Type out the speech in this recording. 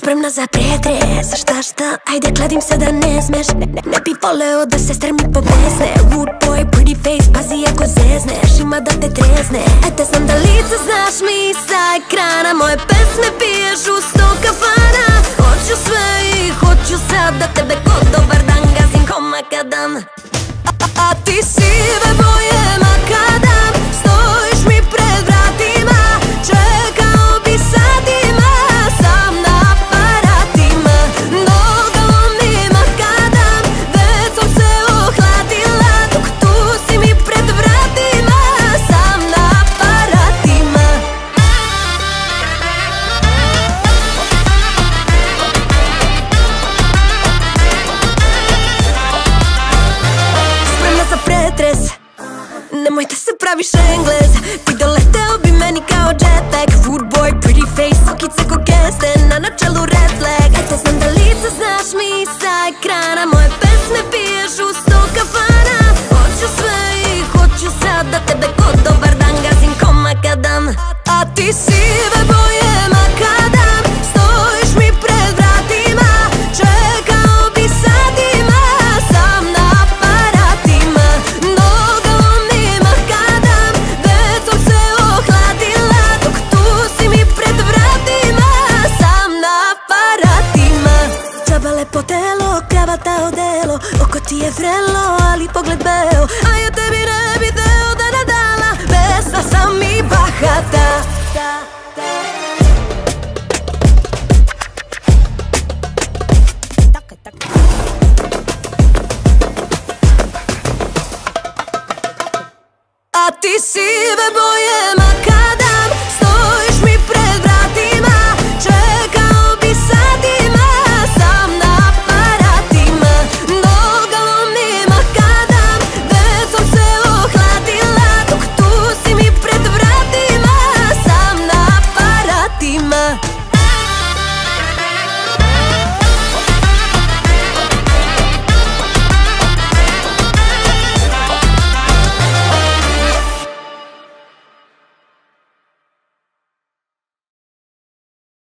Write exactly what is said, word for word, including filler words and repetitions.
Spremna za pretres, šta šta, ajde kladim se da ne smeš. Ne, ne, ne bi voleo da se strmi pobesne. Wood boy, pretty face, pazi ako zezneš, ima da te trezne. Ete znam da lice znaš mi sa ekrana, moje pesme piješ u sto kafana. Hoću sve i hoću sad da tebe ko dobar dan gazim ko makadam. A, a, a ti sive boje makadam, stojiš mi pred vratima, čekao bi satima, sam na aparatima. Noga lomni makadam, već sam se ohladila, dok tu si mi pred vratima, sam na aparatima. Spremna za pretres, nemoj da se praviš Englez. Ti doleteo bi meni kao jetlag. Wood boy, pretty face, okice ko Kesten, na načelu red flag. Eto znam da lice znaš mi sa ekrana, moje pesme piješ u sto kafana. Hoću sve i hoću sad da tebe ko dobar dan gazim ko makadam. A ti sive boje makadam, stojiš mi pred vratima, čekao bi satima, sam na aparatima. Noga lomni makadam, već sam se ohladila, dok tu si mi pred vratima, sam na aparatima. Džaba lepo telo, kravata odelo, oko ti je vrelo, ali pogled beo. A ja tebi ne bi deo da nadala, besna sam i bahata. A ti sive boje